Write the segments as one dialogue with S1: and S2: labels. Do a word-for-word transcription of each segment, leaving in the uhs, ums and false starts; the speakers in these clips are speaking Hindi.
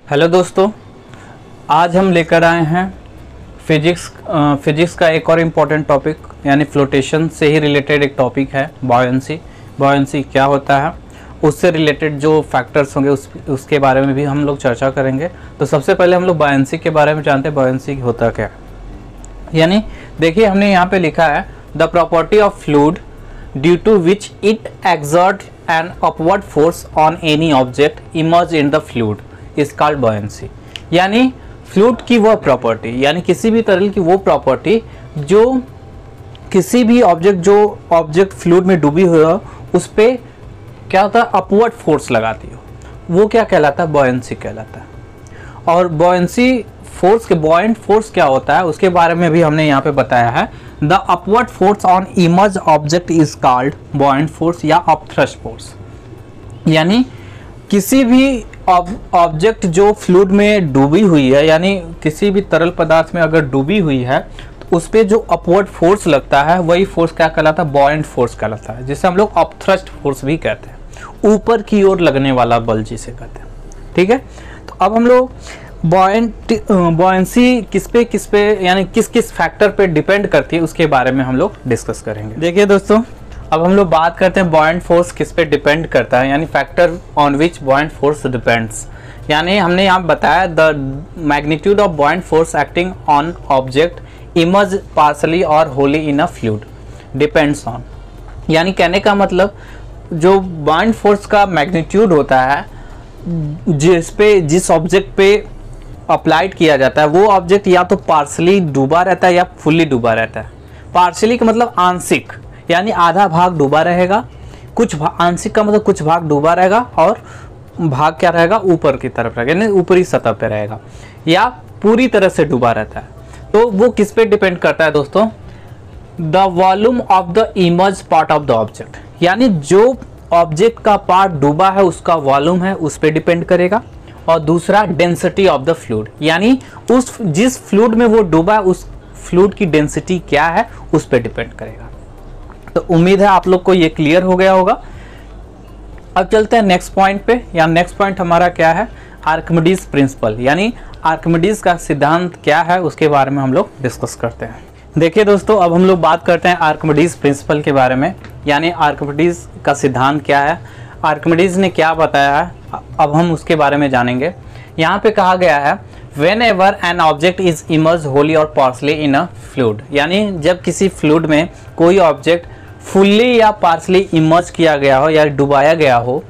S1: हेलो दोस्तों, आज हम लेकर आए हैं फिजिक्स फिजिक्स का एक और इम्पॉर्टेंट टॉपिक, यानी फ्लोटेशन से ही रिलेटेड एक टॉपिक है बॉयंसी। बॉयंसी क्या होता है, उससे रिलेटेड जो फैक्टर्स होंगे उस उसके बारे में भी हम लोग चर्चा करेंगे। तो सबसे पहले हम लोग बॉयंसी के बारे में जानते हैं। बॉयंसी होता क्या है, यानी देखिए हमने यहाँ पे लिखा है the property of fluid due to which it exert an upward force on any object immerse in the fluid is called buoyancy. यानी फ्लूइड की वह प्रॉपर्टी, यानी किसी भी तरल की वो प्रॉपर्टी जो किसी भी ऑब्जेक्ट जो ऑब्जेक्ट फ्लूइड में डूबी हुई हो उस पर क्या होता है, अपवर्ड फोर्स लगाती हो, वो क्या कहलाता है, बॉयंसी कहलाता है। और बॉयंसी फोर्स के बॉयंट फोर्स क्या होता है उसके बारे में भी हमने यहाँ पे बताया है। The upward force on immerse object is called buoyant force या अपथ्रस्ट फोर्स। यानी किसी भी ऑब्जेक्ट जो फ्लूइड में डूबी हुई है, यानी किसी भी तरल पदार्थ में अगर डूबी हुई है तो उस पर जो अपवर्ड फोर्स लगता है वही फोर्स क्या कहलाता है, बॉयंट फोर्स कहलाता है, जिसे हम लोग अपथ्रस्ट फोर्स भी कहते हैं, ऊपर की ओर लगने वाला बल जिसे कहते हैं। ठीक है, तो अब हम लोग बॉयंट बॉयंसी किस पे किस पे यानी किस किस फैक्टर पे डिपेंड करती है उसके बारे में हम लोग डिस्कस करेंगे। देखिए दोस्तों, अब हम लोग बात करते हैं बॉयंट फोर्स किस पे डिपेंड करता है, यानी factor on which buoyant force depends. यानी हमने यहाँ बताया the magnitude of buoyant force acting on object immerse partially और wholly in a fluid depends on. यानी कहने का मतलब जो बॉयंट फोर्स का मैग्नीट्यूड होता है जिस पे जिस ऑब्जेक्ट पे अप्लाइड किया जाता है वो ऑब्जेक्ट या तो पार्सली डूबा रहता है या फुल्ली डूबा रहता है। पार्सली का मतलब आंशिक, यानी आधा भाग डूबा रहेगा, कुछ आंशिक का मतलब कुछ भाग डूबा रहेगा और भाग क्या रहेगा, ऊपर की तरफ रहेगा, यानी ऊपरी सतह पे रहेगा, या पूरी तरह से डूबा रहता है। तो वो किस पे डिपेंड करता है दोस्तों, the volume of the immerse part of the object. यानी जो ऑब्जेक्ट का पार्ट डूबा है उसका वॉल्यूम है उस पे डिपेंड करेगा। और दूसरा डेंसिटी ऑफ द फ्लूइड, यानी उस जिस फ्लूइड में वो डूबा है उस फ्लूइड की डेंसिटी क्या है उस पे डिपेंड करेगा। तो उम्मीद है आप लोग को ये क्लियर हो गया होगा। अब चलते हैं नेक्स्ट पॉइंट पे। या नेक्स्ट पॉइंट हमारा क्या है, आर्किमिडीज प्रिंसिपल, यानी आर्किमिडीज का सिद्धांत क्या है उसके बारे में हम लोग डिस्कस करते हैं। देखिए दोस्तों, अब हम लोग बात करते हैं आर्किमिडीज प्रिंसिपल के बारे में, यानी आर्किमिडीज का सिद्धांत क्या है, आर्किमिडीज ने क्या बताया है, अब हम उसके बारे में जानेंगे। यहाँ पे कहा गया है Whenever an object is immersed wholly or partially in a fluid, यानी जब किसी फ्लूइड में कोई ऑब्जेक्ट फुल्ली या पार्सली इमर्ज किया गया हो या डुबाया गया हो,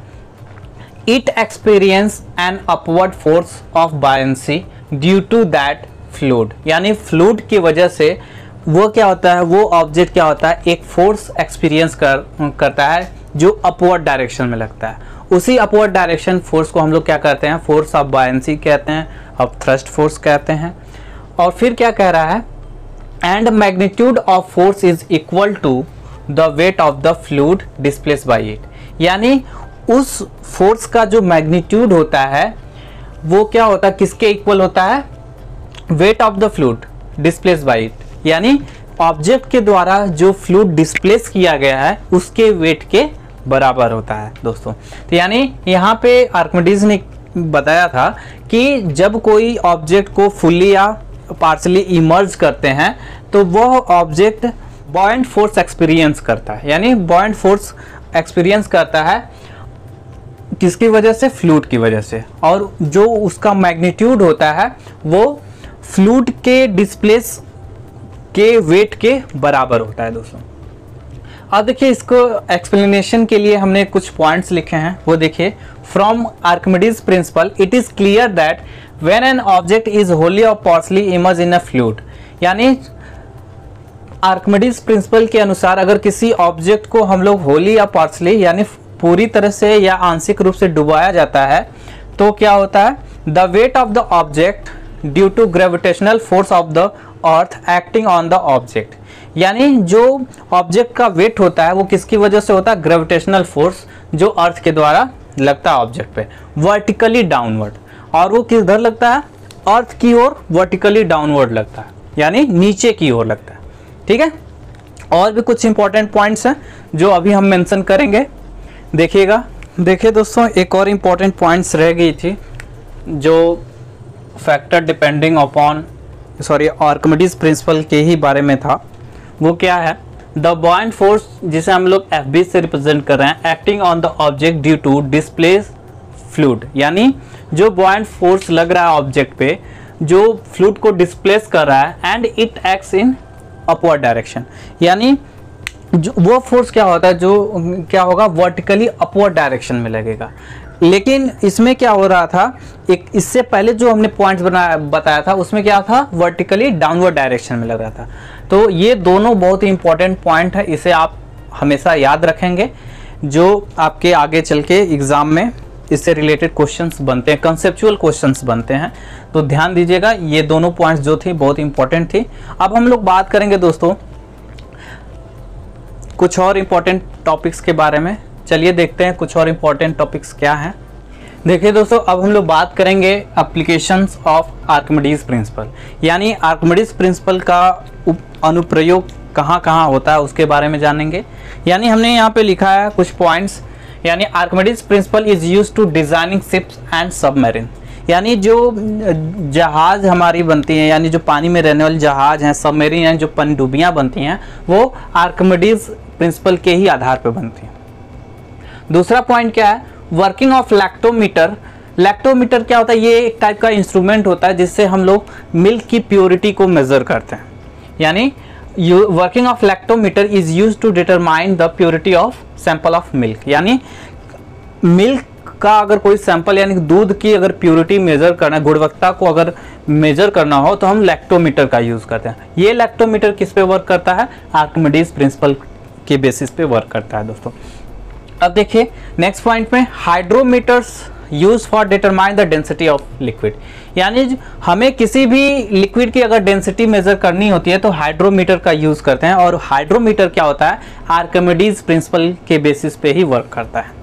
S1: it experience an upward force of buoyancy due to that fluid, यानी फ्लूइड की वजह से वो क्या होता है, वो ऑब्जेक्ट क्या होता है, एक फोर्स एक्सपीरियंस कर करता है जो अपवर्ड डायरेक्शन में लगता है। उसी अपवर्ड डायरेक्शन फोर्स को हम लोग क्या कहते हैं, फोर्स ऑफ बायंसी कहते हैं, अब थ्रस्ट फोर्स कहते हैं। और फिर क्या कह रहा है, and magnitude of force is equal to the weight of the fluid displace by it. यानी उस फोर्स का जो मैग्नीट्यूड होता है वो क्या होता है, किसके इक्वल होता है, weight of the fluid displace by it. यानी ऑब्जेक्ट के द्वारा जो फ्लूइड डिस्प्लेस किया गया है उसके वेट के बराबर होता है दोस्तों। तो यानी यहाँ पे आर्किमिडीज ने बताया था कि जब कोई ऑब्जेक्ट को फुल्ली या पार्सली इमर्ज करते हैं तो वह ऑब्जेक्ट बॉयंट फोर्स एक्सपीरियंस करता है। यानी बॉयंट फोर्स एक्सपीरियंस करता है किसकी वजह से, फ्लूइड की वजह से, और जो उसका मैग्नीट्यूड होता है वो फ्लूइड के डिस्प्लेस के वेट के बराबर होता है दोस्तों। अब देखिए इसको एक्सप्लेनेशन के लिए हमने कुछ पॉइंट्स लिखे हैं, वो देखिए। From Archimedes principle it is clear that when an object is wholly और partially immerse in a fluid, यानी आर्किमिडीज प्रिंसिपल के अनुसार अगर किसी ऑब्जेक्ट को हम लोग होली या पार्सली यानी पूरी तरह से या आंशिक रूप से डुबाया जाता है तो क्या होता है, the weight of the object due to gravitational force of the earth acting on the object. यानी जो ऑब्जेक्ट का वेट होता है वो किसकी वजह से होता है, ग्रेविटेशनल फोर्स जो अर्थ के द्वारा लगता है ऑब्जेक्ट पे वर्टिकली डाउनवर्ड, और वो किधर लगता है, अर्थ की ओर वर्टिकली डाउनवर्ड लगता है, यानी नीचे की ओर लगता है। ठीक है, और भी कुछ इंपॉर्टेंट पॉइंट्स हैं जो अभी हम मेंशन करेंगे, देखिएगा। देखिए दोस्तों, एक और इम्पॉर्टेंट पॉइंट्स रह गई थी जो factor depending upon sorry Archimedes principle के ही बारे में था। वो क्या है? द बॉयंट फोर्स, जिसे हम लोग एफ बी से रिप्रेजेंट कर रहे हैं, acting on the object due to displace fluid, यानी जो बॉयंट फोर्स लग रहा है ऑब्जेक्ट पे, जो फ्लूइड को डिस्प्लेस कर रहा है, and it acts in upward direction, यानी जो वो फोर्स क्या होता है, जो क्या होगा, वर्टिकली अपवर्ड डायरेक्शन में लगेगा। लेकिन इसमें क्या हो रहा था, एक इससे पहले जो हमने पॉइंट्स बनाया बताया था उसमें क्या था, वर्टिकली डाउनवर्ड डायरेक्शन में लग रहा था। तो ये दोनों बहुत ही इंपॉर्टेंट पॉइंट है, इसे आप हमेशा याद रखेंगे, जो आपके आगे चल के एग्जाम में इससे रिलेटेड क्वेश्चंस बनते हैं, कंसेप्चुअल क्वेश्चंस बनते हैं। तो ध्यान दीजिएगा, ये दोनों पॉइंट्स जो थी बहुत इंपॉर्टेंट थी। अब हम लोग बात करेंगे दोस्तों कुछ और इम्पोर्टेंट टॉपिक्स के बारे में। चलिए देखते हैं कुछ और इम्पोर्टेंट टॉपिक्स क्या हैं। देखिए दोस्तों, अब हम लोग बात करेंगे एप्लीकेशंस ऑफ आर्किमिडीज प्रिंसिपल, यानी आर्किमिडीज प्रिंसिपल का अनुप्रयोग कहाँ कहाँ होता है उसके बारे में जानेंगे। यानी हमने यहाँ पे लिखा है कुछ पॉइंट्स, यानी Archimedes principle is used to designing ships and submarine, यानी जो जहाज हमारी बनती हैं, यानी जो पानी में रहने वाले जहाज हैं, सबमरीन यानी जो पनडुब्बियाँ बनती हैं, वो आर्किमिडीज प्रिंसिपल के ही आधार पर बनती हैं। दूसरा पॉइंट क्या है, वर्किंग ऑफ लैक्टोमीटर। लैक्टोमीटर क्या होता है, ये एक टाइप का इंस्ट्रूमेंट होता है जिससे हम लोग मिल्क की प्योरिटी को मेजर करते हैं। यानी working of lactometer is used to determine the purity of sample of milk, यानी मिल्क का अगर कोई सैंपल यानी दूध की अगर प्योरिटी मेजर करना, गुणवत्ता को अगर मेजर करना हो तो हम लैक्टोमीटर का यूज करते हैं। ये लैक्टोमीटर किस पे वर्क करता है, आर्किमिडीज प्रिंसिपल के बेसिस पे वर्क करता है दोस्तों। अब देखिए नेक्स्ट पॉइंट में, hydrometers use for determine the density of liquid, यानी हमें किसी भी लिक्विड की अगर डेंसिटी मेजर करनी होती है तो हाइड्रोमीटर का यूज करते हैं। और हाइड्रोमीटर क्या होता है, आर्किमिडीज प्रिंसिपल के बेसिस पे ही वर्क करता है।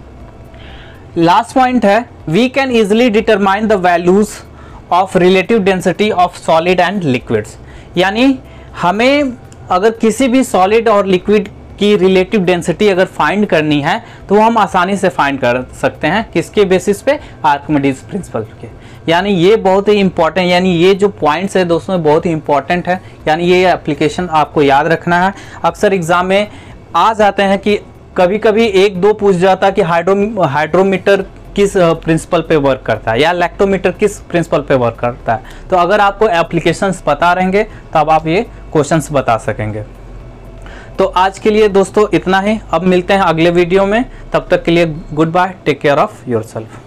S1: लास्ट पॉइंट है, we can easily determine the values of relative density of solid and liquids, यानी हमें अगर किसी भी सॉलिड और लिक्विड की रिलेटिव डेंसिटी अगर फाइंड करनी है तो हम आसानी से फाइंड कर सकते हैं, किसके बेसिस पे, आर्किमिडीज प्रिंसिपल के। यानी ये बहुत ही इंपॉर्टेंट, यानी ये जो पॉइंट्स है दोस्तों बहुत ही इंपॉर्टेंट है, यानी ये एप्लीकेशन आपको याद रखना है। अक्सर एग्जाम में आ जाते हैं कि कभी कभी एक दो पूछ जाता है कि हाइड्रो हाइड्रोमीटर किस प्रिंसिपल पे वर्क करता है या लैक्टोमीटर किस प्रिंसिपल पे वर्क करता है। तो अगर आपको एप्लीकेशंस पता रहेंगे तब आप ये क्वेश्चंस बता सकेंगे। तो आज के लिए दोस्तों इतना ही, अब मिलते हैं अगले वीडियो में, तब तक के लिए goodbye, take care of yourself.